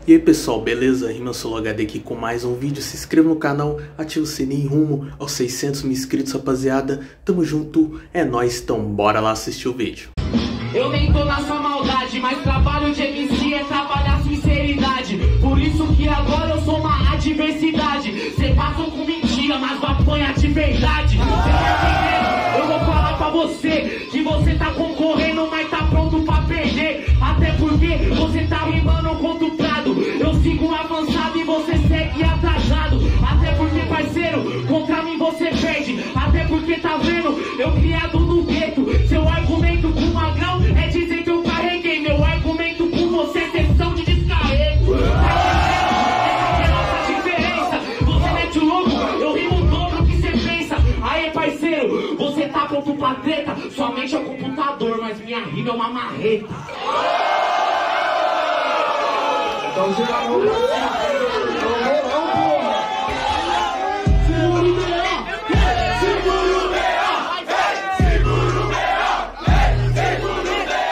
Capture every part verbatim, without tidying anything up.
E aí pessoal, beleza? RimaSoloHD aqui com mais um vídeo. Se inscreva no canal, ativa o sininho rumo aos seiscentos mil inscritos, rapaziada. Tamo junto, é nóis, então bora lá assistir o vídeo. Eu nem tô na sua maldade, mas trabalho de M C é trabalhar sinceridade. Por isso que agora eu sou uma adversidade. Cê passa com mentira, mas apanha de verdade. Cê tá entendendo? Eu vou falar pra você que você tá concorrendo, mas tá pronto pra perder. Até porque você tá rimando contra o Prado. Eu sigo avançado e você segue atrasado. Até porque, parceiro, contra mim você perde. Até porque, tá vendo, eu criado no gueto. Seu argumento com o Magrão é dizer que eu carreguei. Meu argumento com você é sessão de descarrego. Essa é a nossa diferença. Você mete o louco, eu rimo o dobro que você pensa. Aê, parceiro, você tá pronto pra treta. Sua mente é um computador, mas minha rima é uma marreta. Então, geral, não, não, porra. Segura o B O, segura o B O, segura o B O, segura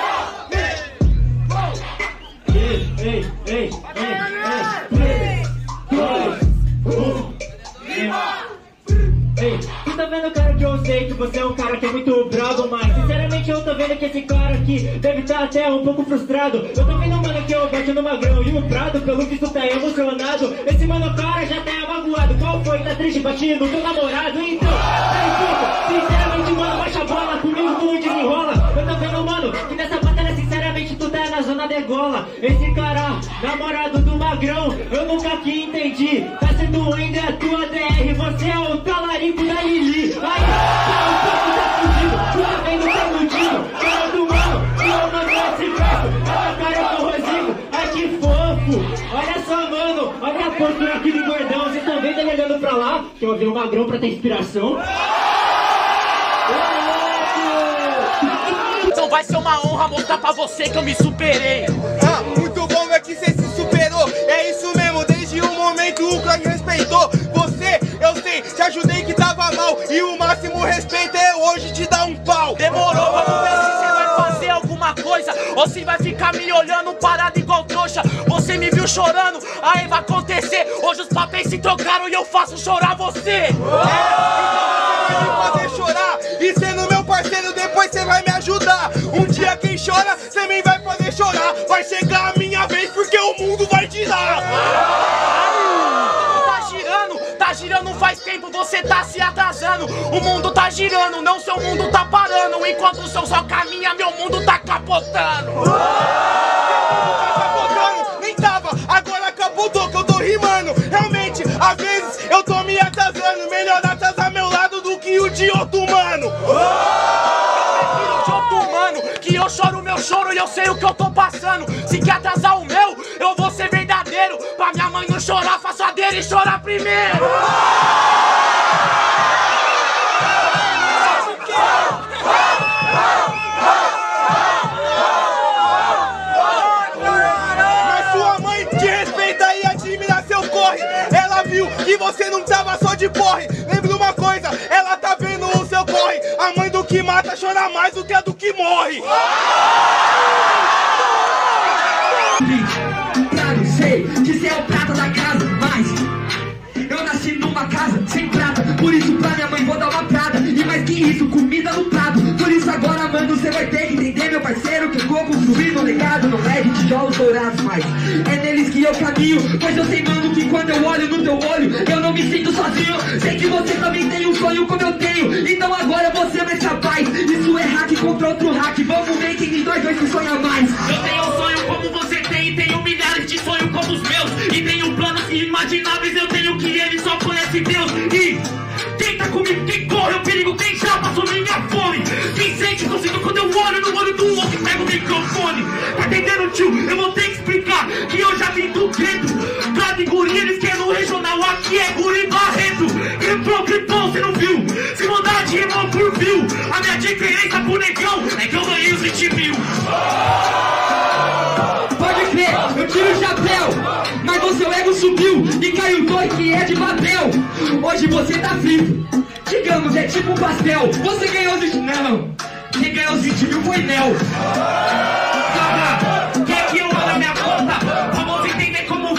o B O. Ei, ei, ei, ei, três, dois, um, ei, tu tá vendo, cara, que eu sei que você é um cara que é muito bravo, mas sinceramente eu tô vendo que esse cara aqui deve estar até um pouco frustrado. Eu tô vendo, mano, que eu bati no Magrão e o Prado, pelo visto, tá emocionado. Esse mano, cara, já tá magoado. Qual foi? Tá triste, batindo no teu namorado? Então, aí, puta, sinceramente, mano, baixa a bola, comigo tu não desenrola. Eu tô vendo, mano, que nessa batalha, sinceramente, tu tá na zona de gola. Esse cara, namorado do Magrão, eu nunca que entendi. Tá sendo ainda a tua D R, você é o talarico da Lili. Aí, tá, o papo tá fudido, tu tá vendo, tá fudido. Cara do mano, que eu mando esse verso, essa cara é corrosivo. Ai, que fofo, olha só, mano, olha a postura aqui do gordão. Vocês estão vendo ele olhando pra lá? Que eu vi o Magrão pra ter inspiração. Então vai ser uma honra mostrar pra você que eu me superei. Ah, muito bom ver que você se superou. É isso mesmo, desde o momento o clã respeitou. Você, eu sei, te ajudei que tava mal. E o máximo respeito é hoje te dar um pau. Demorou, vamos ver se você vai fazer alguma coisa ou se vai ficar me olhando parado igual trouxa. Você me viu chorando, aí vai acontecer. Hoje os papéis se trocaram e eu faço chorar você. É, então você vai me fazer chorar. E sendo meu parceiro, depois você vai me ajudar. Um dia quem chora, também vai fazer chorar. Vai chegar a minha vez porque o mundo vai girar. Tá girando, tá girando faz tempo, você tá se atrasando. O mundo tá girando, não seu mundo tá parando. Enquanto o seu só caminha, meu mundo tá capotando. Nem tava, agora capotou que eu tô rimando. Realmente, às vezes eu tô me atrasando. Melhor atrasar meu lado do que o de outro mano. Eu prefiro de outro mano, que eu choro o meu choro e eu sei o que eu tô passando. Se quer atrasar o meu, eu vou ser verdadeiro. Pra minha mãe não chorar, faço a dele chorar primeiro. Que você não tava só de porre. Lembra uma coisa, ela tá vendo o seu corre. A mãe do que mata chora mais do que a do que morre. Claro, sei que cê é o prata da casa, mas eu nasci numa casa sem prata. Por isso pra minha mãe vou dar uma prata. E mais que isso, comida no prato. Por isso agora, mano, cê vai ter que entender, meu parceiro, que eu vou construir meu legado. Não é de tijolos dourados, mas é neles que eu caminho. Pois eu sei, mano, que quando eu olho no teu olho, eu não me sinto sozinho. Sei que você também tem um sonho como eu tenho. Então agora você vai ser capaz. Isso é hack contra outro hack. Vamos ver quem de nós dois que sonha mais. Eu tenho um sonho como você tem, e tenho milhares de sonhos como os meus. E tenho planos inimagináveis, eu tenho que ele só conhece Deus. E quem tá comigo, quem corre o perigo, quem já passou minha fome. Quem sente, consigo quando eu olho no olho do outro e pego o microfone. Tá entendendo, tio? Eu vou ter que explicar que eu já vim do gueto. Cada guri, eles querem no regional, aqui é guri Barreto. Cripão, cripão, cê não viu? Se mandar de irmão por view. A minha diferença pro negão é que eu ganhei os vinte mil. Pode crer, eu tiro o chapéu, mas o seu ego subiu e caiu dois que é de papel. Hoje você tá frito, digamos, é tipo um pastel. Você ganhou os vinte... Não, quem ganhou os vinte mil foi Nel. Quer que eu olhe a minha conta? Pra você entender como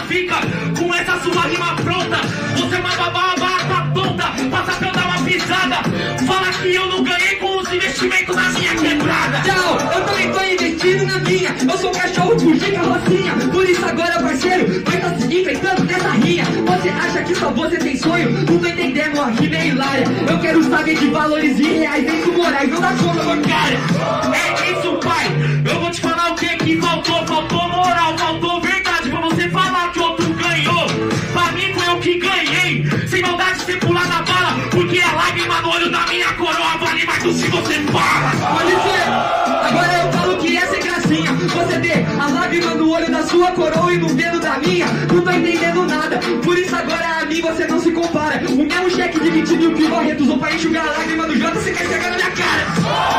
cachorro fugir carrocinha. Por isso agora, parceiro, vai tá se inventando nessa rinha. Você acha que só você tem sonho? Não tô entendendo, a rima é hilária. Eu quero saber de valores irreais, nem com morais, não dá conta bancária. É isso, pai. Eu vou te falar o que que faltou. Faltou moral, faltou verdade pra você falar que outro ganhou. Pra mim foi eu que ganhei. Sem maldade você pular na bala, porque a lágrima no olho da minha coroa vale mais do que você fala. Pode ser. Agora eu falo que é sem gracinha. Você vê a lágrima no olho da sua coroa e no dedo da minha. Não tô entendendo nada. Por isso agora a mim você não se compara. O meu cheque de vinte mil que o Barreto usou pra enxugar a lágrima do Jota, você quer chegar na minha cara.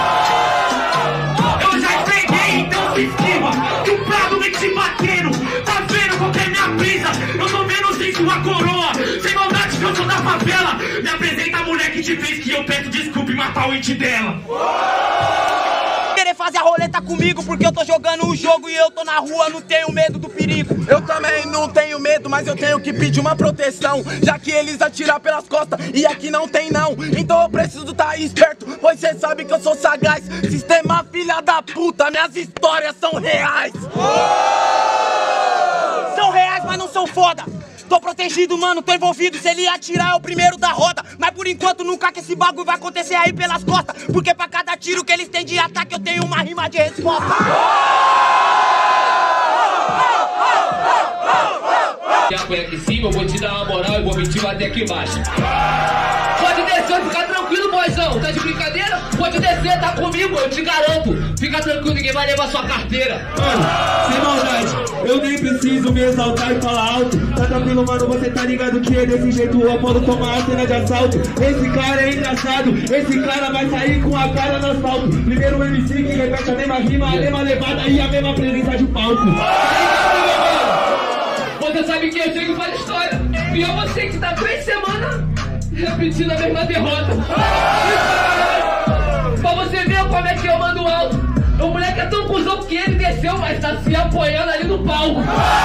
Eu já entreguei, então se esquiva. Que o Prado vem te batendo. Tá vendo qual que é minha brisa? Eu tô vendo sem sua coroa. Sem maldade que eu sou da favela. Me apresenta a mulher que te fez que eu peço desculpa e matar o ente dela. Querer fazer a roleta comigo porque eu tô jogando o jogo e eu tô na rua, não tenho medo do perigo. Eu também não tenho medo, mas eu tenho que pedir uma proteção, já que eles atiram pelas costas e aqui não tem não. Então eu preciso tá esperto, pois cê sabe que eu sou sagaz. Sistema filha da puta, minhas histórias são reais. São reais, mas não são foda. Tô protegido, mano, tô envolvido. Se ele atirar é o primeiro da roda. Mas por enquanto nunca que esse bagulho vai acontecer aí pelas costas. Porque pra cada tiro que eles têm de ataque eu tenho uma rima de resposta. Apanha aqui em cima, eu vou te dar uma moral e vou mentir até aqui embaixo. Pode descer, fica tranquilo, boizão. Tá de brincadeira? Pode descer, tá comigo, eu te garanto. Fica tranquilo, ninguém vai levar sua carteira. Mano, sem maldade, eu nem preciso me exaltar e falar alto. Tá tranquilo, mano, você tá ligado que é desse jeito o Apolo toma a cena de assalto. Esse cara é engraçado, esse cara vai sair com a cara no asfalto. Primeiro o M C que repete a mesma rima, a mesma levada e a mesma presença de palco. Você sabe que eu chego para a história. E eu você que tá três semanas repetindo a mesma derrota. Pra você ver como é que eu mando alto. O moleque é tão cuzão que ele desceu, mas tá se apoiando ali no palco.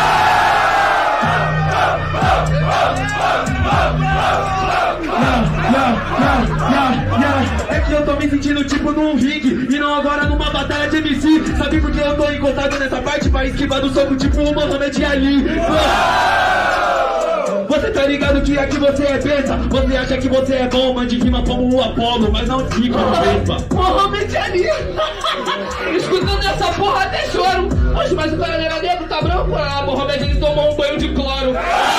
É que eu tô me sentindo tipo num ringue e não agora numa batalha de M C. Sabe por que eu tô encostado nessa parte pra esquivar do soco tipo o Mohamed Ali? Você tá ligado que aqui você é besta. Você acha que você é bom, mande rima como o Apolo, mas não fica no besta. Mohamed Ali. Escutando essa porra até choro. Poxa, mas o cara não era negro, tá branco? Ah, Mohamed Ali tomou um banho de cloro.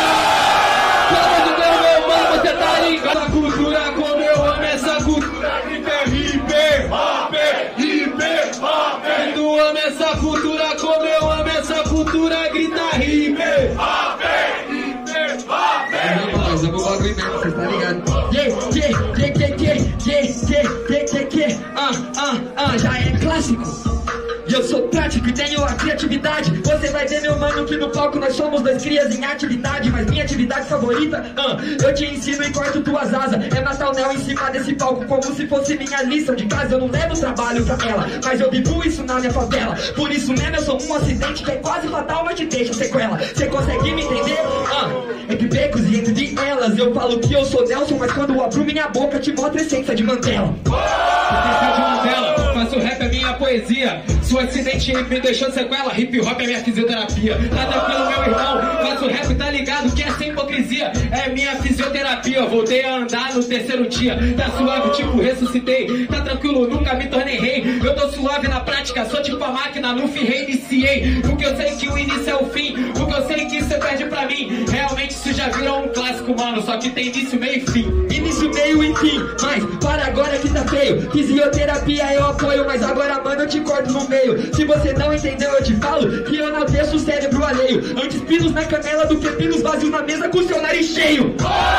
Pelo amor de Deus, meu mano, você tá ligado? Essa cultura, como eu amo essa cultura. Hip hop, hip hop. Tu ama essa cultura, como eu amo essa cultura. Grita hip hop, hip hop. Mas eu vou bagulho mesmo, cê tá ligado? Yeah, yeah, yeah, yeah, yeah, yeah, yeah, yeah, yeah. Ah, ah, ah, já é clássico. E eu sou prático e tenho a criatividade. Você vai ver, meu mano, que no palco nós somos dois crias em atividade. Mas minha atividade favorita, ah, eu te ensino e corto tuas asas. É matar o Nel em cima desse palco como se fosse minha lição de casa. Eu não levo trabalho pra ela, mas eu vivo isso na minha favela. Por isso mesmo eu sou um acidente que é quase fatal, mas te deixa sequela. Você consegue me entender? Ah, entre becos e entre elas eu falo que eu sou Nelson, mas quando eu abro minha boca te mostro a essência de Mandela. Essência de Mandela, faço rap é minha poesia. Se o acidente me deixou sequela, hip hop é minha fisioterapia. Tá tranquilo, meu irmão, faço rap, tá ligado que é sem hipocrisia. É minha fisioterapia, voltei a andar no terceiro dia. Tá suave, tipo ressuscitei. Tá tranquilo, nunca me tornei rei. Eu tô suave na prática, sou tipo a máquina, no fim reiniciei. Porque eu sei que o início é o fim, porque eu sei que você perde pra mim. Realmente isso já virou um clássico, mano, só que tem início, meio e fim. Início, meio e fim, mas para agora que tá feio. Fisioterapia eu apoio, mas agora, mano, eu te corto no meio. Se você não entendeu, eu te falo que eu não desço o cérebro alheio. Antes pinos na canela do que pinos vazios na mesa com seu nariz cheio.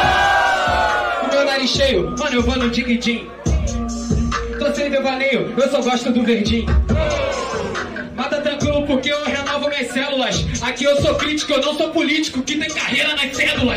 O meu nariz cheio, mano, eu vou no dig-din. Tô sem devaneio, eu só gosto do verdinho. Mas tá tranquilo porque eu renovo minhas células. Aqui eu sou crítico, eu não sou político que tem carreira nas cédulas.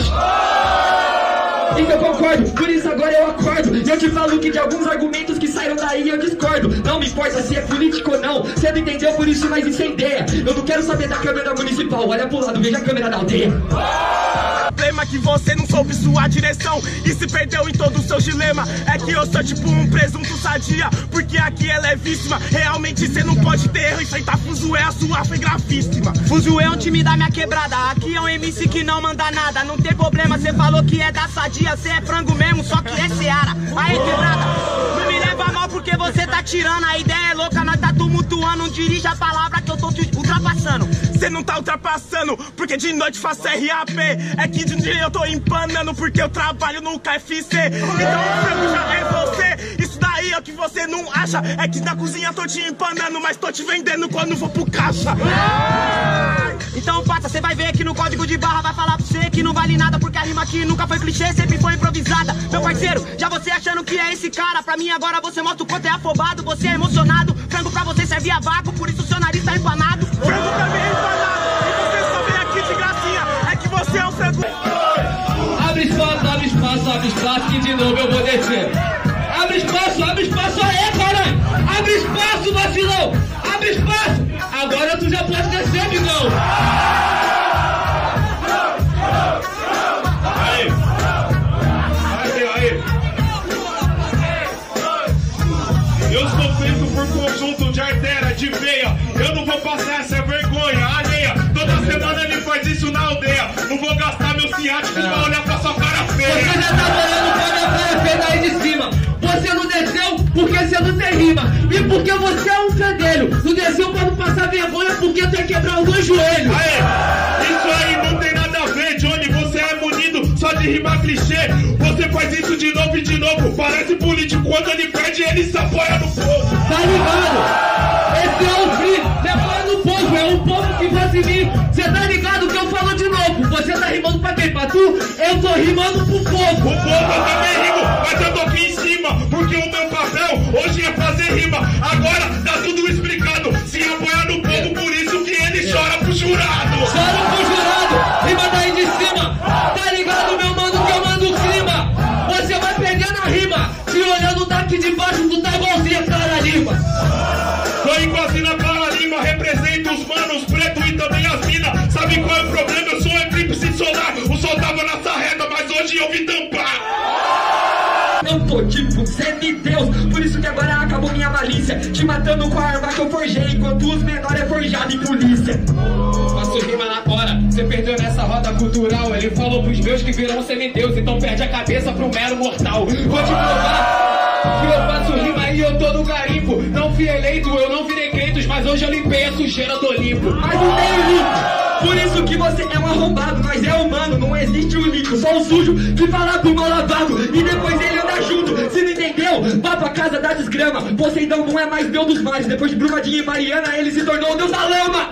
Isso eu concordo, por isso agora eu acordo. E eu te falo que de alguns argumentos que saíram daí eu discordo. Não me importa se é político ou não, você não entendeu, por isso nós incendeia. Eu não quero saber da câmera municipal, olha pro lado, veja a câmera da aldeia. problema que você não soube sua direção e se perdeu em todo o seu dilema. É que eu sou tipo um presunto sadia, porque aqui é levíssima. Realmente cê não pode ter erro, enfrentar Fuzuê, a sua foi gravíssima. Fuzuê é um time da minha quebrada, aqui é um M C que não manda nada. Não tem problema, cê falou que é da sadia, cê é frango mesmo, só que é Seara. Aí quebrada, não me leva mal porque você tá tirando. A ideia é louca, nós tá tumultuando. Não dirige a palavra que eu tô te ultrapassando. Cê não tá ultrapassando, porque de noite faço R A P. É que de dia eu tô empanando, porque eu trabalho no K F C. Então o frango já é você. Isso daí é o que você não acha. É que na cozinha tô te empanando, mas tô te vendendo quando vou pro caixa. Então passa, cê vai ver que no código de barra vai falar pra você que não vale nada, porque a rima aqui nunca foi clichê, sempre foi improvisada. Meu parceiro, já você achando que é esse cara, pra mim agora você mostra o quanto é afobado. Você é emocionado, frango pra você serve a vácuo, por isso seu nariz tá empanado. Frango pra mim é empanado, e você só vem aqui de gracinha. É que você é um frango. Abre espaço, abre espaço, abre espaço, que de novo eu vou descer. Abre espaço, abre espaço aí, caralho! Abre espaço, vacilão! Abre espaço! Agora tu já pode descer, amigão! Aí! Aí, aí! Eu sou feito por conjunto de artéria, de veia. Eu não vou passar essa vergonha alheia. Toda semana ele faz isso na aldeia. Não vou gastar meu ciático pra olhar pra sua cara feia. Você já tá olhando pra minha cara feia aí de cima. Você não desceu porque você não tem rima. E porque você é um fedelho. Não desceu pra não passar vergonha porque tem que quebrar os dois joelhos. Aê, isso aí não tem nada a ver, Johnny. Você é munido só de rimar clichê. Você faz isso de novo e de novo. Parece político, quando ele perde, ele se apoia no povo. Tá ligado? Esse é o free, se apoia no povo. É o povo que faz em mim. Você tá ligado que eu falo de novo. Você tá rimando pra quem? Pra tu? Eu tô rimando pro povo. O povo eu também rimo, mas eu tô aqui em cima. Porque o meu papel hoje é fazer rima. Agora tá tudo explicado. Se apoia no povo, por isso que ele chora pro jurado. Chora pro jurado, rima daí de cima. Tá ligado, meu mano, que eu mando o clima. Você vai perdendo a rima. Se olhando daqui de baixo, tu tá igualzinho a Clara Lima. Tô igualzinho a Clara Lima. Represento os manos pretos e também as minas. Sabe qual é o problema? Eu sou eclipse solar. O sol tava nessa reta, mas hoje eu vim tampar. Eu tô tipo semideus, por isso que agora acabou minha malícia. Te matando com a arma que eu forjei, enquanto os menores é forjado em polícia. Faço rima na hora, você perdeu nessa roda cultural. Ele falou pros meus que virão semideus, então perde a cabeça pro mero mortal. Vou te provar que eu faço rima e eu tô no garimpo. Não fui eleito, eu não virei Kratos, mas hoje eu limpei a sujeira do Olimpo. Mas não tem limpo. Por isso que você é um arrombado, nós é humano, não existe um limpo, só o sujo que fala com o mal lavado e depois ele anda junto. Se não entendeu, vá pra casa da desgrama. Poseidão não é mais deus dos mares, depois de Brumadinho e Mariana ele se tornou o deus da lama.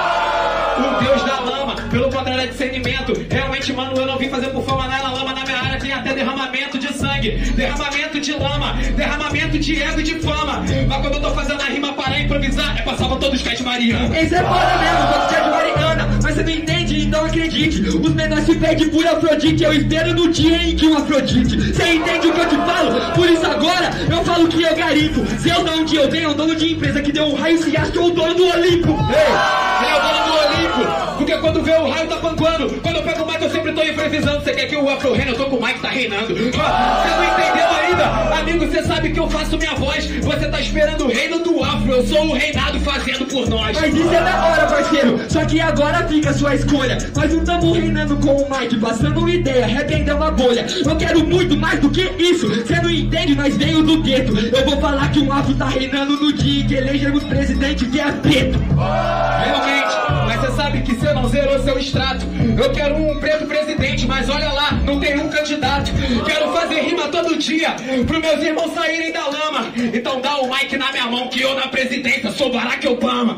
O deus da lama, pelo contrário é discernimento. Realmente, mano, eu não vim fazer por fama na lama. Na minha área tem até derramamento de sangue, derramamento de lama, derramamento de ego e de fama. Mas quando eu tô fazendo a rima para improvisar, é passava todos os de Mariana. Esse é foda mesmo, todos de Mariana. Mas você não entende, então acredite. Os menores se perdem por Afrodite. Eu espero no dia em que um Afrodite. Você entende o que eu te falo? Por isso agora eu falo que eu garimpo. Se eu dou onde eu venho, é um dono de empresa que deu um raio, se acha que é o dono do Olimpo. Ei, ele é o dono do Olimpo. Porque quando vê o raio tá panguando. Quando eu pego o mic eu sempre tô improvisando. Você quer que o Afro reine? Eu tô com o mic tá reinando. Você não entendeu ainda? Amigo, você sabe que eu faço minha voz. Você tá esperando o reino do Afro. Eu sou o reinado fazendo por nós. Mas isso é da hora, parceiro. Só que agora fica a sua escolha. Nós não estamos reinando com o Mike, passando uma ideia, rap ainda é uma bolha. Eu quero muito mais do que isso. Você não entende, nós veio do gueto. Eu vou falar que um afro tá reinando no dia que elegemos presidente que é preto. Realmente, mas você sabe que você não zerou seu extrato. Eu quero um preto presidente, mas olha lá, não tem um candidato. Quero fazer rima todo dia, pros meus irmãos saírem da lama. Então dá o mic na minha mão que eu na presidência sou Barack Obama.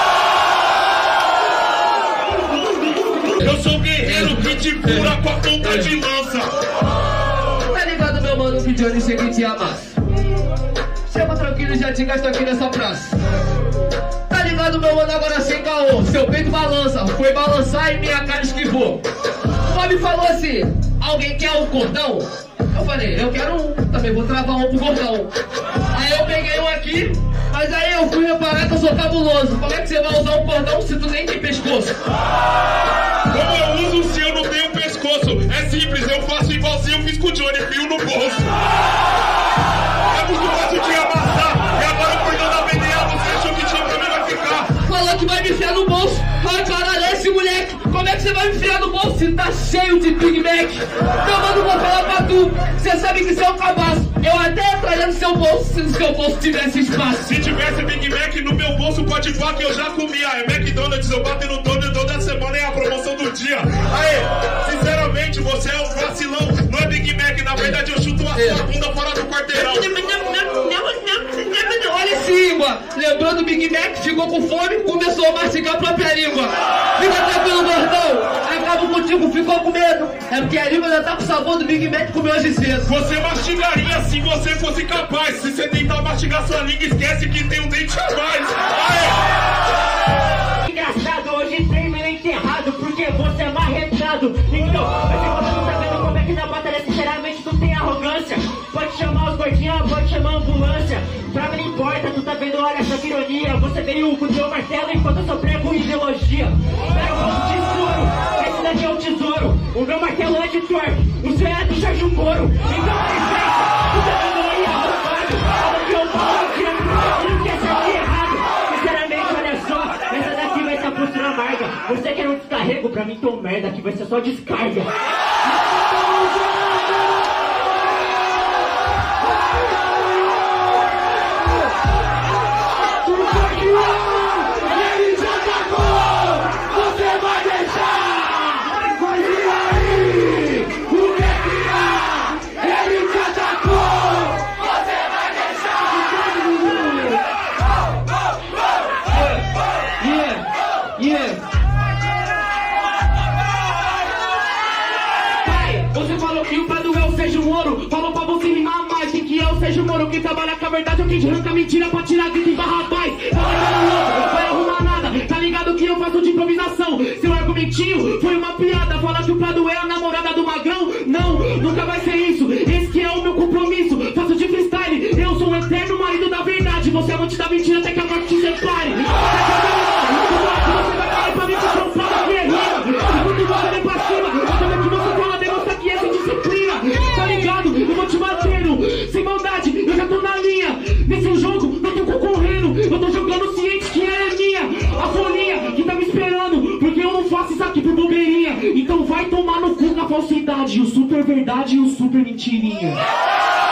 Eu sou guerreiro que te cura com a ponta de lança. Tá ligado, meu mano, que Johnny chega e te amassa. Chama tranquilo, já te gasto aqui nessa praça. Tá ligado, meu mano, agora sem caô. Seu peito balança, foi balançar e minha cara esquivou. O Bob falou assim, alguém quer um cordão? Eu falei, eu quero um, também vou travar um pro cordão. Aí eu peguei um aqui, mas aí eu fui reparar que eu sou cabuloso. Como é que você vai usar um cordão se tu nem tem pescoço? Como eu uso se eu não tenho pescoço? você vai me enfiar no bolso e tá cheio de Big Mac. Então, mano, vou falar pra tu. Você sabe que você é um cabaço. Eu até entraria no seu bolso se no seu bolso tivesse espaço. Se tivesse Big Mac no meu bolso, pode pá que eu já comia. É McDonald's, eu bato no dono toda semana, é a promoção do dia. Aê, sinceramente, você é um vacilão. Não é Big Mac, na verdade eu chuto a sua bunda fora do quarteirão. Olha esse língua. Lembrou do Big Mac, ficou com fome, começou a mastigar a própria língua. Fica tranquilo, gordão. Acabo contigo, ficou com medo. É porque a língua já tá com o sabor do Big Mac que comeu hoje cedo. Você mastigaria se você fosse capaz. Se você tentar mastigar sua língua, esquece que tem um dente a mais. Aê! Engraçado, hoje tem meio enterrado porque você é marretado. Então, você não tá vendo como é que na batalha, sinceramente, tu tem arrogância. Pode chamar os gordinhos, pode chamar a ambulância. Pra mim não importa, tu tá vendo, olha essa ironia. Você veio com o teu martelo enquanto eu sou prego ideologia. Pega o tesouro, esse daqui é o tesouro. O meu martelo é de Thor, o seu é do Sérgio Moro. Então, licença, tu tá vendo aí arrombado. Fala que eu falo, tira que não quer ser errado. Sinceramente, olha só, essa daqui vai ser a postura amarga. Você quer um descarrego, pra mim tô merda, aqui vai ser só descarga. Falou pra você rimar mais, quem que é o Sérgio Moro? Quem trabalha com a verdade é quem arranca mentira pra tirar grito em barra paz. Tá louco, não vai arrumar nada, tá ligado que eu faço de improvisação. Seu argumentinho foi uma piada, fala que o Prado é a namorada do Magrão. Não, nunca vai ser isso, esse que é o meu compromisso. Faço de freestyle, eu sou o eterno marido da verdade. Você é amante da mentira até que a morte te separe. Você vai cair pra mim que sou foda que é rima. Enquanto você vem pra cima, eu também que você fala, demonstra que é sem disciplina. Tá ligado? Eu vou te batendo, sem maldade, eu já tô na linha. Nesse jogo, não tô concorrendo, eu tô jogando ciente que é minha. A folhinha que tá me esperando, porque eu não faço isso aqui por bobeirinha. Então vai tomar no cu com a falsidade, o super verdade e o super mentirinha.